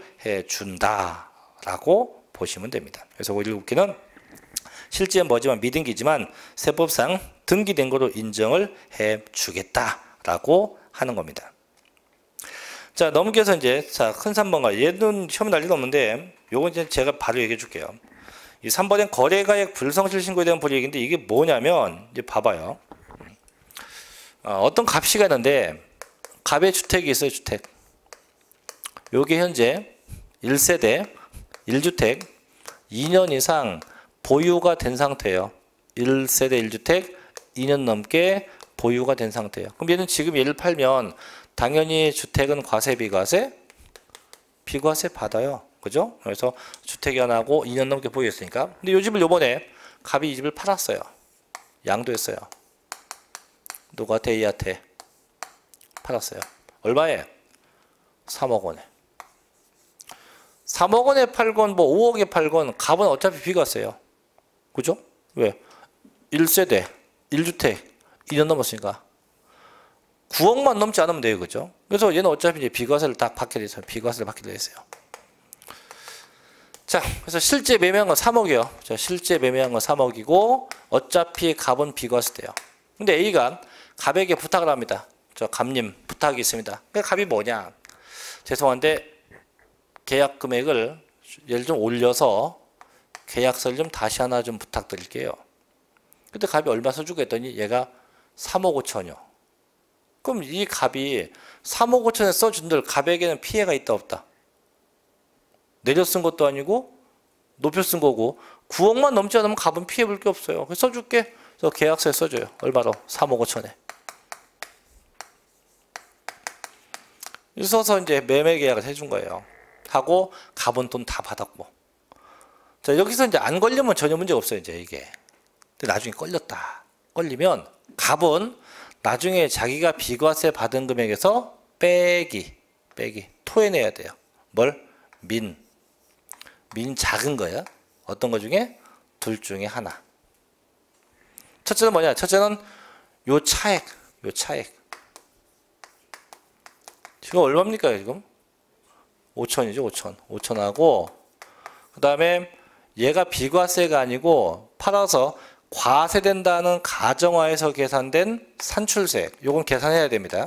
A: 해준다라고 보시면 됩니다. 그래서 5.1국기는 실제 뭐지만 미등기지만 세법상 등기된 것으로 인정을 해주겠다라고 하는 겁니다. 자, 넘겨서 이제 큰 3번가 얘는 시험에 날 일은 없는데 요건 이제 제가 바로 얘기해 줄게요. 이 3번엔 거래가액 불성실 신고에 대한 불이익인데 이게 뭐냐면 이제 봐봐요. 어떤 값이 가는데 갑의 주택이 있어요. 주택. 요게 현재 1세대 1주택 2년 이상 보유가 된 상태예요. 1세대 1주택 2년 넘게 보유가 된 상태예요. 그럼 얘는 지금 얘를 팔면 당연히 주택은 과세 비과세? 비과세 받아요. 그죠? 그래서 주택이 하나고 2년 넘게 보유했으니까. 근데 이 집을 요번에 갑이 이 집을 팔았어요. 양도했어요. 누구한테? A한테 팔았어요. 얼마에? 3억 원에. 3억 원에 팔건 뭐 5억에 팔건 갑은 어차피 비과세요. 그죠? 왜? 1세대 1주택 2년 넘었으니까 9억만 넘지 않으면 돼요. 그죠? 그래서 얘는 어차피 이제 비과세를 다 받게 돼 있어요. 비과세를 받게 돼 있어요. 자, 그래서 실제 매매한 건 3억이에요. 자, 실제 매매한 건 3억이고 어차피 갑은 비과세 돼요. 근데 A가 갑에게 부탁을 합니다. 저 갑님 부탁이 있습니다. 그 갑이 뭐냐? 죄송한데 계약 금액을 예를 좀 올려서 계약서를 좀 다시 하나 좀 부탁드릴게요. 근데 갑이 얼마 써주고 했더니 얘가 3억 5천이요. 그럼 이 갑이 3억 5천에 써준들 갑에게는 피해가 있다 없다? 내려 쓴 것도 아니고 높여 쓴 거고 9억만 넘지 않으면 갑은 피해 볼 게 없어요. 그래서 써줄게. 그래서 계약서에 써줘요. 얼마로? 3억 5천에. 써서 이제 매매 계약을 해준 거예요. 하고 갑은 돈 다 받았고. 자, 여기서 이제 안 걸리면 전혀 문제가 없어요. 이제 이게. 근데 나중에 걸렸다. 걸리면 갑은 나중에 자기가 비과세 받은 금액에서 빼기 토해내야 돼요. 뭘? 민 작은 거야. 어떤 거 중에? 둘 중에 하나. 첫째는 뭐냐? 첫째는 요 차액. 지금 얼마입니까? 지금 5천이죠. 5천하고 그 다음에 얘가 비과세가 아니고 팔아서 과세된다는 가정하에서 계산된 산출세액. 요건 계산해야 됩니다.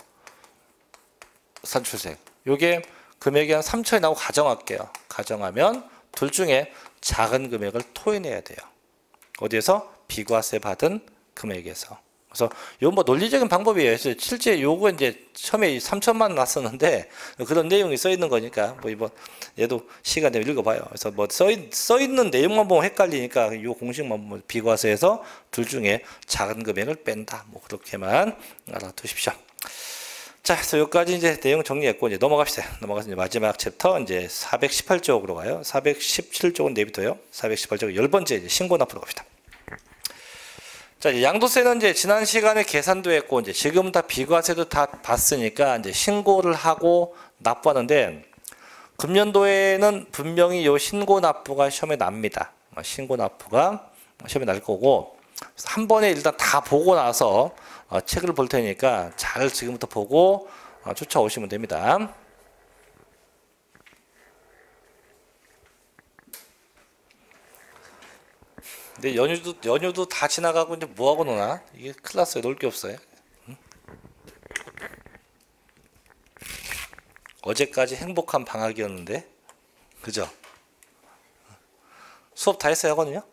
A: 산출세액. 요게 금액이 한 3천이 나오고 가정할게요. 가정하면 둘 중에 작은 금액을 토해내야 돼요. 어디에서? 비과세 받은 금액에서. 그래서 이건 뭐 논리적인 방법이에요. 그래서 실제 요거 이제 처음에 3천만 났었는데 그런 내용이 써 있는 거니까 뭐 이번 얘도 시간 되면 읽어봐요. 그래서 뭐 써 있는 내용만 보면 헷갈리니까 요 공식만 뭐 비과세에서 둘 중에 작은 금액을 뺀다. 뭐 그렇게만 알아두십시오. 자, 그래서 여기까지 이제 내용 정리했고 이제 넘어갑시다. 넘어가서 이제 마지막 챕터 이제 418쪽으로 가요. 417쪽은 내비둬요. 418쪽 10번째 이제 신고납부로 갑시다. 자, 이제 양도세는 이제 지난 시간에 계산도 했고 이제 지금 다 비과세도 다 봤으니까 이제 신고를 하고 납부하는데 금년도에는 분명히 요 신고 납부가 시험에 납니다. 신고 납부가 시험에 날 거고 한 번에 일단 다 보고 나서 책을 볼 테니까 잘 지금부터 보고 쫓아오시면 됩니다. 근데 연휴도 다 지나가고 이제 뭐 하고 노나? 이게 큰일 났어요. 놀 게 없어요. 응? 어제까지 행복한 방학이었는데, 그죠? 수업 다 했어요, 하거든요?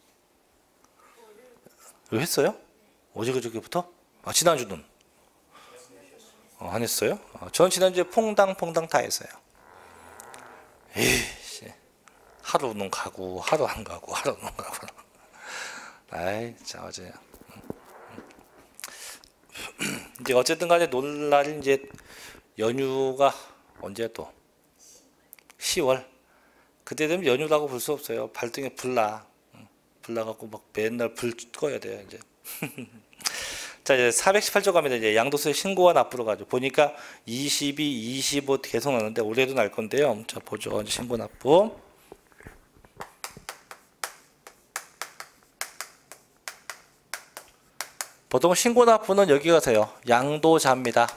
A: 왜 했어요? 어제 그저께부터? 아, 지난주는? 안 했어요? 저는 지난주에 퐁당 다 했어요. 에이씨, 하루는 가고 하루 안 가고 하루는 가고. 아이, 자, 어제. 이제 어쨌든 간에 놀 날이 이제 연휴가 언제 또? 10월. 그때 되면 연휴라고 볼 수 없어요. 발등에 불 나갖고 막 맨날 불 꺼야 돼요, 이제. 자, 이제 418조 갑니다. 이제 양도세 신고와 납부로 가죠. 보니까 22, 25 계속 나는데 올해도 날 건데요. 자, 보죠. 신고 납부. 보통 신고 납부는 여기 가세요. 양도자입니다.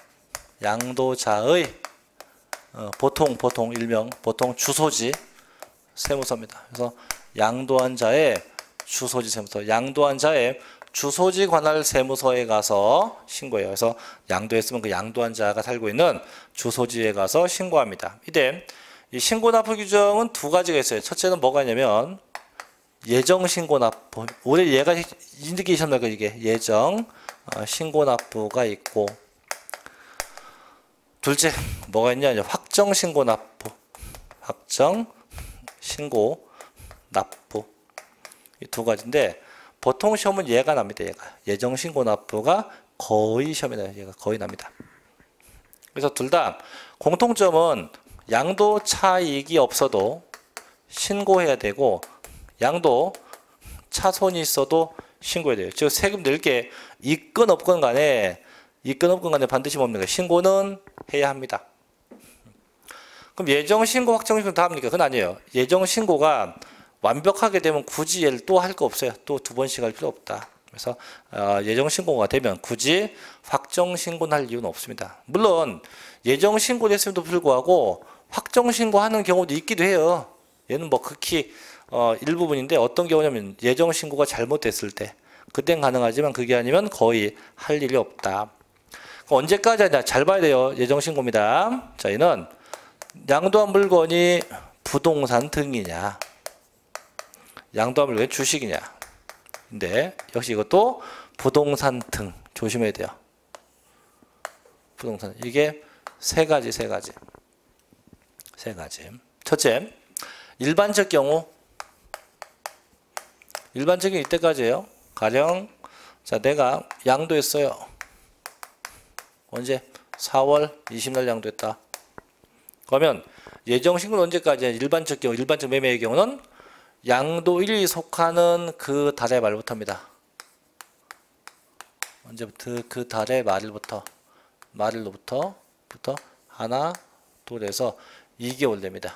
A: 양도자의 보통 일명 보통 주소지 세무서입니다. 그래서 양도한 자의 주소지 세무서, 양도한 자의 주소지 관할 세무서에 가서 신고해요. 그래서 양도했으면 그 양도한 자가 살고 있는 주소지에 가서 신고합니다. 이때 이 신고 납부 규정은 두 가지가 있어요. 첫째는 뭐가 있냐면 예정 신고 납부. 올해 얘가 인디케이션 말고 이게 예정 신고 납부가 있고, 둘째 뭐가 있냐? 확정 신고 납부. 확정 신고 납부. 이 두 가지인데 보통 시험은 얘가 납니다. 얘가 예정 신고 납부가 거의 시험에 나요. 얘가 거의 납니다. 그래서 둘 다 공통점은 양도 차익이 없어도 신고해야 되고, 양도 차손이 있어도 신고해야 돼요. 즉 세금 낼 게 있건 없건 간에 반드시 뭡니까? 신고는 해야 합니다. 그럼 예정 신고, 확정 신고 다 합니까? 그건 아니에요. 예정 신고가 완벽하게 되면 굳이 얘를 또 할 거 없어요. 또 두 번씩 할 필요 없다. 그래서 예정 신고가 되면 굳이 확정 신고는 할 이유는 없습니다. 물론 예정 신고를 했음에도 불구하고 확정 신고하는 경우도 있기도 해요. 얘는 뭐 극히 일부분인데, 어떤 경우냐면 예정 신고가 잘못됐을 때 그땐 가능하지만 그게 아니면 거의 할 일이 없다. 언제까지 하냐? 잘 봐야 돼요. 예정 신고입니다. 자, 얘는 양도한 물건이 부동산 등이냐, 양도한 물건이 주식이냐. 근데 역시 이것도 부동산 등 조심해야 돼요. 부동산, 이게 세 가지. 첫째, 일반적 경우. 일반적인 이때까지예요. 가령 자, 내가 양도했어요. 언제? 4월 20일 양도했다. 그러면 예정 신고는 언제까지냐? 일반적 경우, 일반적 매매의 경우는 양도일이 속하는 그 달의 말부터입니다. 언제부터? 그 달의 말일로부터 하나, 둘에서 2개월 됩니다.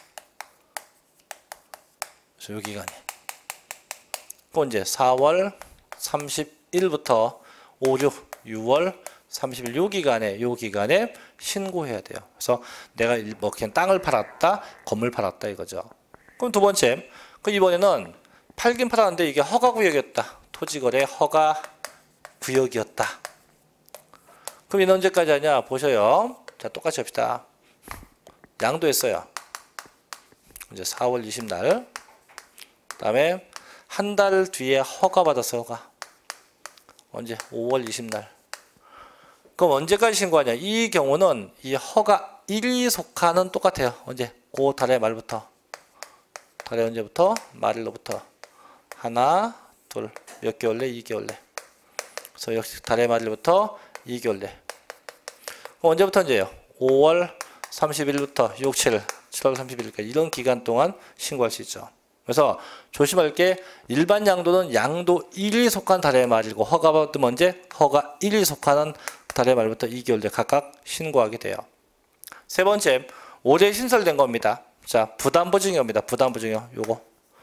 A: 그래서 요 기간에. 그 언제? 4월 30일부터 5, 6월 30일 요 기간에 신고해야 돼요. 그래서 내가 뭐 그냥 땅을 팔았다, 건물 팔았다 이거죠. 그럼 두 번째, 그 이번에는 팔긴 팔았는데 이게 허가구역이었다. 토지거래 허가구역이었다. 그럼 얘는 언제까지 하냐? 보셔요. 자, 똑같이 합시다. 양도했어요. 이제 4월 20날. 그 다음에 한 달 뒤에 허가 받았어요. 허가. 언제? 5월 20날. 그럼 언제까지 신고하냐? 이 경우는 이 허가 일이 속하는 똑같아요. 언제? 그 달의 말부터. 달의 언제부터? 말일로부터. 하나, 둘, 몇 개월 내? 2개월 내. 그래서 역시 달의 말일부터 2개월 내. 그럼 언제부터 언제예요? 5월 30일부터 6, 7, 7월 30일까지 이런 기간 동안 신고할 수 있죠. 그래서 조심할 게, 일반 양도는 양도 1이 속한 달의 말이고, 허가 받으면 언제? 허가 1이 속하는 달의 말부터 2개월 내 각각 신고하게 돼요. 세 번째, 올해 신설된 겁니다. 자, 부담보증여입니다. 부담보증여 요거.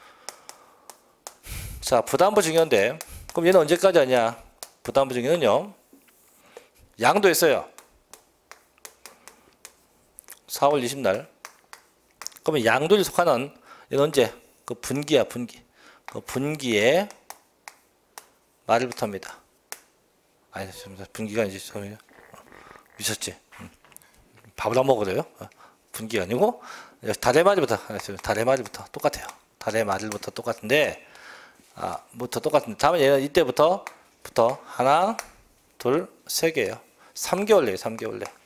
A: 자, 부담보증여인데 그럼 얘는 언제까지 하냐? 부담보증여는요, 양도했어요. 4월 20날. 그러면 양도에 속하는 얘는 언제? 그 분기야, 분기. 그 분기의 말일부터입니다. 아니, 분기가 아니지. 미쳤지. 밥을 안 먹어도요. 분기가 아니고 달의 말일부터. 달의 말일부터 똑같아요. 달의 말일부터 똑같은데, 부터 똑같은데, 다음에 얘는 이때부터 하나, 둘, 세 개예요. 3개월 내요. 3개월 내.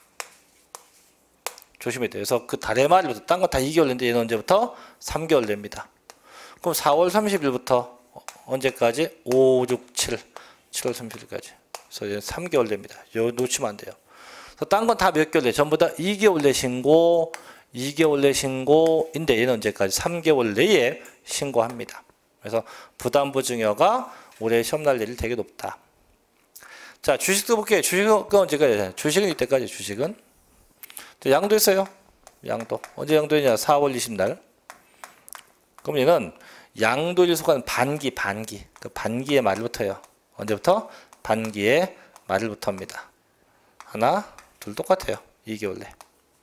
A: 조심해야 돼요. 그래서 그 달의 말일부터, 딴 거 다 2개월 내인데 얘는 언제부터? 3개월 냅니다. 그럼 4월 30일부터 언제까지? 5, 6, 7, 7월 30일까지. 그래서 얘는 3개월 됩니다. 요 놓치면 안 돼요. 그래서 딴 건 다 몇 개월 내? 전부 다 2개월 내 신고, 2개월 내 신고인데 얘는 언제까지? 3개월 내에 신고합니다. 그래서 부담보증여가 올해 시험 날 일이 되게 높다. 자, 주식도 볼게요. 주식은 언제까지? 주식은 이때까지. 주식은 양도 있어요. 양도 언제 양도했냐? 4월 20날. 그럼 얘는 양도일 속한 반기. 그 반기의 말부터요. 언제부터? 반기의 말부터입니다. 하나, 둘 똑같아요. 2개월 내.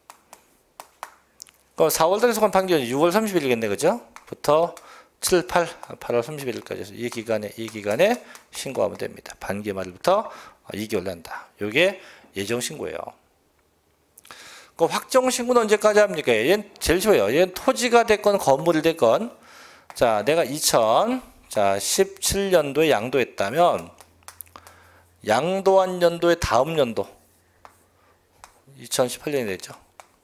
A: 그럼 4월달에 속한 반기는 6월 30일이겠네, 그죠? 부터 7, 8월 31일까지 이 기간에 신고하면 됩니다. 반기 말부터 2개월 난다. 요게 예정 신고예요. 그 확정 신고는 언제까지 합니까? 얘는 제일 쉬워요. 얘는 토지가 됐건 건물이 됐건, 자, 내가 2017년도에 양도했다면 양도한 연도의 다음 연도 2018년이 됐죠.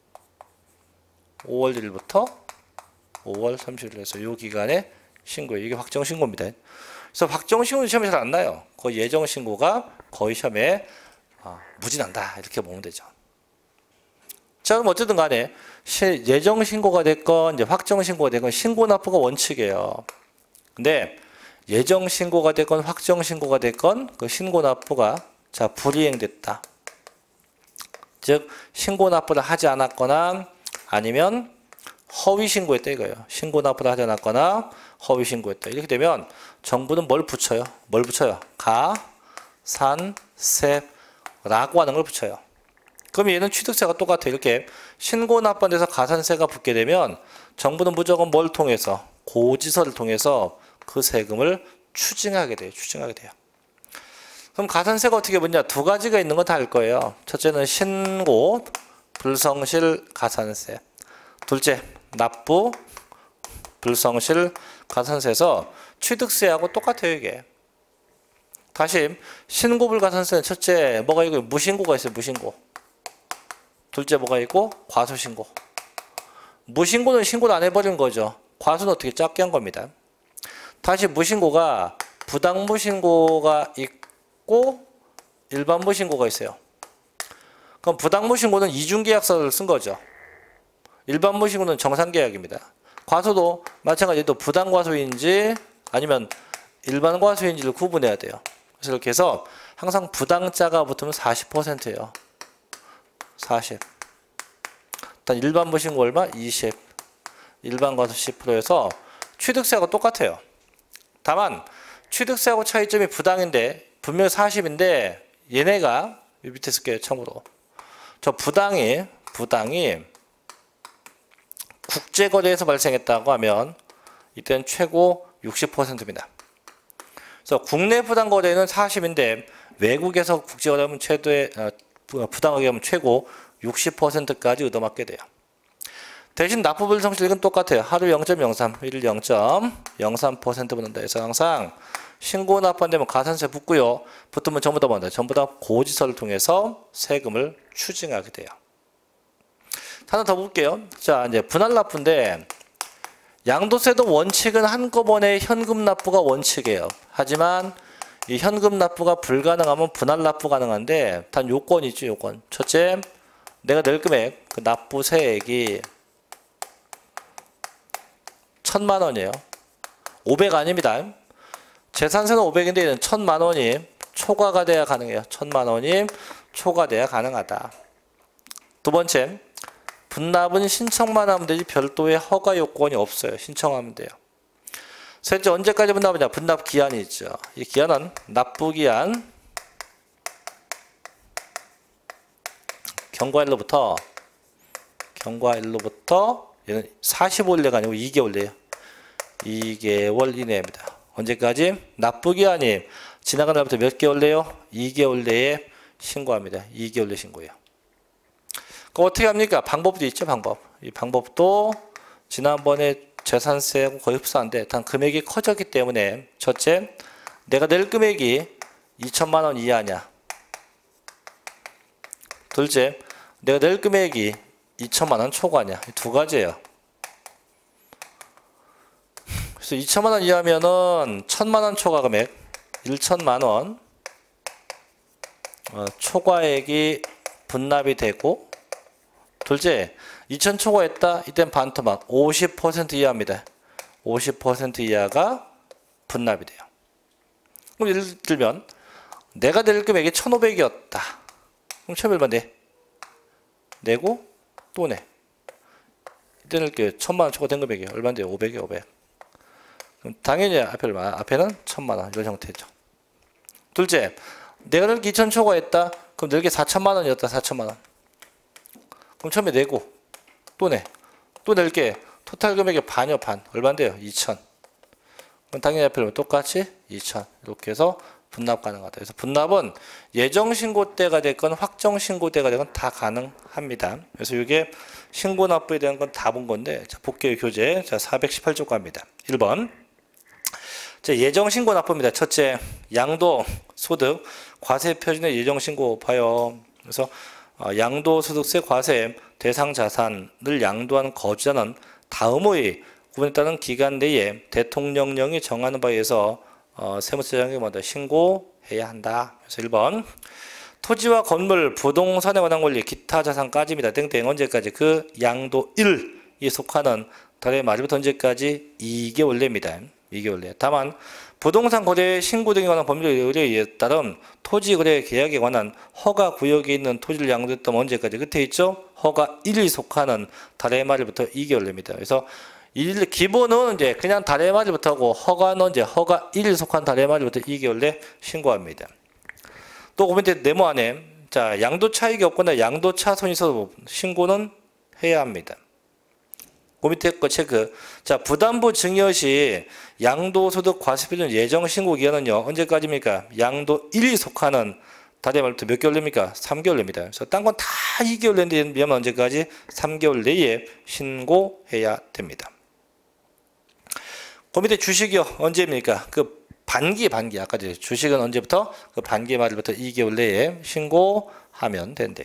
A: 5월 1일부터 5월 30일에서 이 기간에 신고해요. 이게 확정 신고입니다. 그래서 확정 신고는 시험에 잘 안 나요. 그 예정 신고가 거의 시험에 무진한다 이렇게 보면 되죠. 자, 그럼 어쨌든 간에 예정 신고가 됐건 이제 확정 신고가 됐건 신고 납부가 원칙이에요. 근데 예정 신고가 됐건 확정 신고가 됐건 그 신고 납부가 자 불이행됐다. 즉 신고 납부를 하지 않았거나 아니면 허위 신고했다 이거예요. 신고 납부를 하지 않았거나 허위 신고했다. 이렇게 되면 정부는 뭘 붙여요? 뭘 붙여요? 가, 산, 세라고 하는 걸 붙여요. 그럼 얘는 취득세가 똑같아요. 이렇게 신고 납부한 데서 가산세가 붙게 되면 정부는 무조건 뭘 통해서? 고지서를 통해서 그 세금을 추징하게 돼요. 그럼 가산세가 어떻게 붙냐? 두 가지가 있는 거 다 알 거예요. 첫째는 신고, 불성실 가산세. 둘째, 납부, 불성실 가산세에서 취득세하고 똑같아요, 이게. 다시, 신고불가산세는 첫째, 뭐가 있고, 무신고가 있어요, 무신고. 둘째, 뭐가 있고, 과소신고. 무신고는 신고를 안 해버린 거죠. 과소는 어떻게 작게 한 겁니다. 다시 무신고가 부당무신고가 있고, 일반 무신고가 있어요. 그럼 부당무신고는 이중계약서를 쓴 거죠. 일반 무신고는 정상계약입니다. 과소도 마찬가지로 부당과소인지 아니면 일반 과소인지를 구분해야 돼요. 그래서 이렇게 해서 항상 부당자가 붙으면 40%예요. 40. 일단 일반 무신고 얼마? 20. 일반 과소 10%에서 취득세하고 똑같아요. 다만 취득세하고 차이점이 부당인데 분명히 40인데 얘네가 밑에 쓸게요. 참고로. 저 부당이 국제거래에서 발생했다고 하면 이때는 최고 60%입니다. 그래서 국내 부당거래는 40인데 외국에서 국제거래하면 최대의 부당하게 하면 최고 60%까지 얻어맞게 돼요. 대신 납부불성실은 똑같아요. 하루 0.03, 일일 0.03% 붙는다 해서 항상 신고 납부한 되면 가산세 붙고요. 붙으면 전부 다 뭔다? 전부 다 고지서를 통해서 세금을 추징하게 돼요. 하나 더 볼게요. 자, 이제 분할 납부인데 양도세도 원칙은 한꺼번에 현금 납부가 원칙이에요. 하지만 이 현금 납부가 불가능하면 분할 납부 가능한데 단 요건이 있죠, 요건. 첫째, 내가 낼 금액, 그 납부세액이 1,000만 원이에요. 500 아닙니다. 재산세는 500인데 얘는 1,000만 원이 초과가 돼야 가능해요. 1,000만 원이 초과돼야 가능하다. 두 번째, 분납은 신청만 하면 되지 별도의 허가 요건이 없어요. 신청하면 돼요. 셋째, 언제까지 분납하냐? 분납 기한이 있죠. 이 기한은 납부기한 경과일로부터 얘는 45일 내가 아니고 2개월 내요. 2개월 이내입니다. 언제까지? 납부기한이 지나간 날부터 몇 개월 내요? 2개월 내에 신고합니다. 2개월 내 신고해요. 그럼 어떻게 합니까? 방법도 있죠, 방법. 이 방법도 지난번에 재산세하고 거의 흡사한데 단 금액이 커졌기 때문에 첫째, 내가 낼 금액이 2천만 원 이하냐. 둘째, 내가 낼 금액이 2천만 원 초과냐. 두 가지예요. 그래서 2천만 원 이하면은 1,000만 원 초과 금액 1천만 원 초과액이 분납이 되고, 둘째, 2천 초과했다. 이땐 반토막 50% 이하입니다. 50% 이하가 분납이 돼요. 그럼 예를 들면 내가 낼 금액이 1,500이었다. 그럼 처음에 얼마 내고 또 내. 이때 낼게요. 1,000만원 초과된 금액이 얼마인데요? 500이에요. 500. 그럼 당연히 앞에는 1,000만원 이런 형태죠. 둘째, 내가 낼게 2,000 초과했다. 그럼 낼게 4,000만원이었다. 4,000만원. 그럼 처음에 내고 또 내. 또 낼게 토탈 금액의 반이요. 반. 얼마인데요? 2,000. 그럼 당연히 앞에 똑같이 2,000 이렇게 해서 분납 가능하다. 그래서 분납은 예정 신고 때가 됐건 확정 신고 때가 됐건 다 가능합니다. 그래서 이게 신고 납부에 대한 건 다 본 건데, 자, 볼게요. 교재. 자, 418쪽 갑니다. 1번. 자, 예정 신고 납부입니다. 첫째, 양도 소득 과세 표준의 예정 신고 봐요. 그래서 양도소득세 과세 대상 자산을 양도한 거주자는 다음의 구분에 따른 기간 내에 대통령령이 정하는 바에 의해서 세무서장에게 먼저 신고해야 한다. 그래서 1번 토지와 건물, 부동산에 관한 권리, 기타 자산까지입니다. 땡땡 언제까지? 그 양도 1이 속하는 달의 말부터 언제까지? 2개월 내입니다. 2개월 내. 다만 부동산 거래 신고 등에 관한 법률 의뢰에 따른 토지 거래 계약에 관한 허가 구역에 있는 토지를 양도했다면 언제까지? 끝에 있죠? 허가 1이 속하는 달의 말부터 2개월 내입니다. 그래서 기본은 이제 그냥 달의 말부터 하고 허가는 이제 허가 1이 속한 달의 말부터 2개월 내 신고합니다. 또 그 밑에 네모 안에 자, 양도 차익이 없거나 양도 차손이 있어도 신고는 해야 합니다. 그 밑에 거 체크. 자, 부담부 증여 시 양도소득 과세표준 예정 신고 기간은요, 언제까지입니까? 양도 1이 속하는 달의 말부터 몇 개월 내입니까? 3개월 내입니다. 그래서 딴 건 다 2개월 내인데 언제까지? 3개월 내에 신고해야 됩니다. 그 밑에 주식이요, 언제입니까? 그 반기. 아까 주식은 언제부터? 그 반기 말부터 2개월 내에 신고하면 된대요.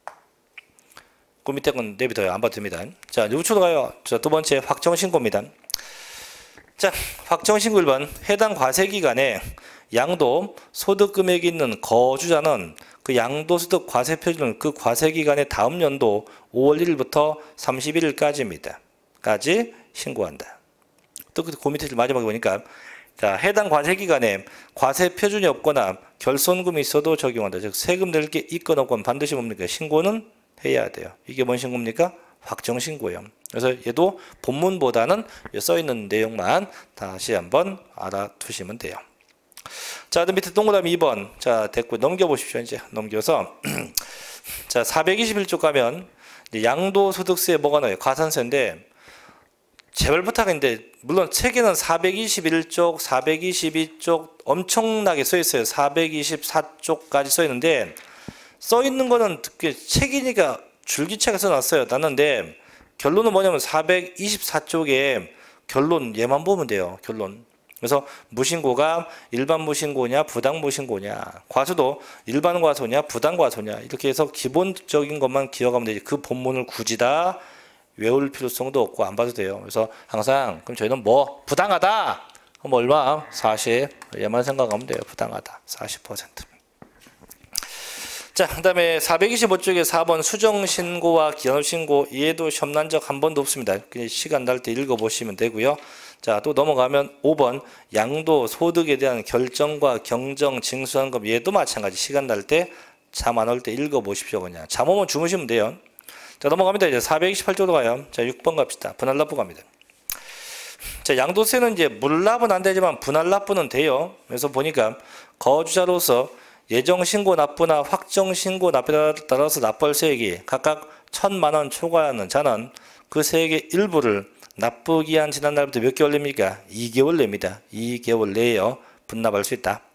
A: 그 밑에 건 내비둬요. 안 봐도 됩니다. 자, 우측으로 가요. 자, 두 번째 확정신고입니다. 자, 확정신고 1번. 해당 과세기간에 양도 소득금액이 있는 거주자는 그 양도소득 과세표준을 그 과세기간의 다음 연도 5월 1일부터 31일까지입니다. 까지 신고한다. 또 그 밑에 마지막에 보니까 자, 해당 과세기간에 과세표준이 없거나 결손금이 있어도 적용한다. 즉 세금 낼 게 있건 없건 반드시 뭡니까? 신고는 해야 돼요. 이게 뭔 신고입니까? 확정신고예요. 그래서 얘도 본문보다는 써있는 내용만 다시 한번 알아두시면 돼요. 자, 그 밑에 동그라미 2번. 자, 됐고 넘겨보십시오. 이제 넘겨서 자, 421쪽 가면 양도소득세 뭐가 나와요? 가산세인데 제발 부탁인데 물론 책에는 421쪽, 422쪽 엄청나게 써있어요. 424쪽까지 써있는데 써있는 거는 책이니까 줄기차게 써놨어요. 놨는데 결론은 뭐냐면 424쪽에 결론 얘만 보면 돼요. 결론. 그래서 무신고가 일반 무신고냐 부당 무신고냐, 과소도 일반 과소냐 부당 과소냐, 이렇게 해서 기본적인 것만 기억하면 되지 그 본문을 굳이 다 외울 필요성도 없고 안 봐도 돼요. 그래서 항상 그럼 저희는 뭐 부당하다 그럼 얼마? 40 얘만 생각하면 돼요. 부당하다 40%. 자, 그 다음에 425쪽에 4번 수정신고와 기한신고, 얘도 시험 난 적 한 번도 없습니다. 그냥 시간 날 때 읽어보시면 되고요. 자, 또 넘어가면 5번 양도소득에 대한 결정과 경정, 징수한금, 얘도 마찬가지 시간 날 때 잠 안 올 때 읽어보십시오. 그냥 잠 오면 주무시면 돼요. 자, 넘어갑니다. 이제 428쪽으로 가요. 자, 6번 갑시다. 분할납부 갑니다. 자, 양도세는 이제 물납은 안 되지만 분할납부는 돼요. 그래서 보니까 거주자로서 예정신고 납부나 확정신고 납부에 따라서 납부세액이 각각 1,000만원 초과하는 자는 그 세액의 일부를 납부기한 지난 날부터 몇 개월 냅니까? 2개월 냅니다. 2개월 내에요. 분납할 수 있다.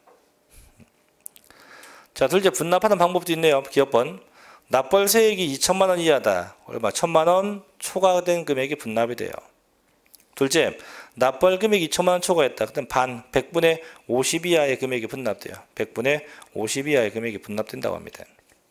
A: 자, 둘째 분납하는 방법도 있네요. 기업번. 납부세액이 2,000만원 이하다. 얼마? 1,000만원 초과된 금액이 분납이 돼요. 둘째, 납부할 금액이 2,000만원 초과했다. 그럼 반, 100분의 50 이하의 금액이 분납돼요. 100분의 50 이하의 금액이 분납된다고 합니다.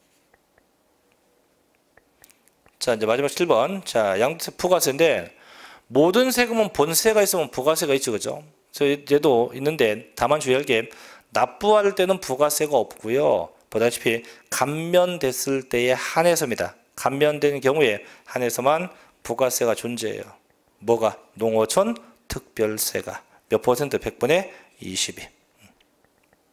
A: 자, 이제 마지막 7번. 자, 양도세 부가세인데, 모든 세금은 본세가 있으면 부가세가 있죠. 그죠? 그래서 얘도 있는데, 다만 주의할 게, 납부할 때는 부가세가 없고요. 보다시피, 감면됐을 때에 한해서입니다. 감면된 경우에 한해서만 부가세가 존재해요. 뭐가? 농어촌 특별세가 몇 퍼센트? 100분의 22.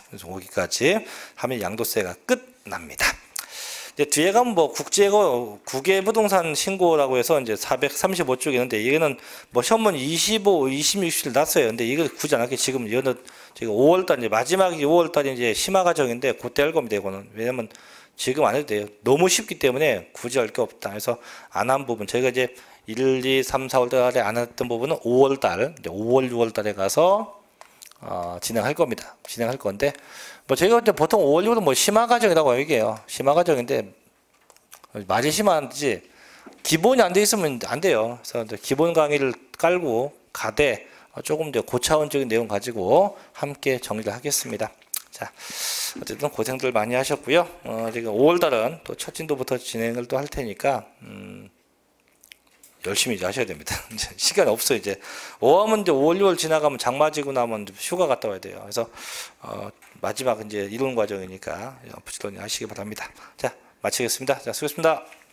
A: 그래서 여기까지 하면 양도세가 끝납니다. 이제 뒤에 가면 뭐 국외 부동산 신고라고 해서 이제 435쪽이 있는데 이거는 뭐 현문 25, 26일 났어요. 근데 이거 굳이 안 할게. 지금 이거는 지금 5월달 이제 마지막이 5월달이 이제 심화 과정인데 그때 할 겁니다. 이거는 왜냐면 지금 안 해도 돼요. 너무 쉽기 때문에 굳이 할 게 없다. 그래서 안 한 부분 저희가 이제 1, 2, 3, 4월달에 안 했던 부분은 5월달, 이제 5월, 6월달에 가서 진행할 겁니다. 진행할 건데 뭐 저희가 이제 보통 5월, 6월은 뭐 심화 과정이라고 얘기해요. 심화 과정인데 말이 심한지 기본이 안 돼 있으면 안 돼요. 그래서 이제 기본 강의를 깔고 가되 조금 더 고차원적인 내용 가지고 함께 정리를 하겠습니다. 자, 어쨌든 고생들 많이 하셨고요. 지금 5월달은 또 첫 진도부터 진행을 또 할 테니까 열심히 이제 하셔야 됩니다. 이제 시간 없어요. 이제 5월은 이제 5월, 6월 지나가면 장마 지고 나면 휴가 갔다 와야 돼요. 그래서 마지막 이제 이론 과정이니까 부지런히 하시기 바랍니다. 자, 마치겠습니다. 자, 수고했습니다.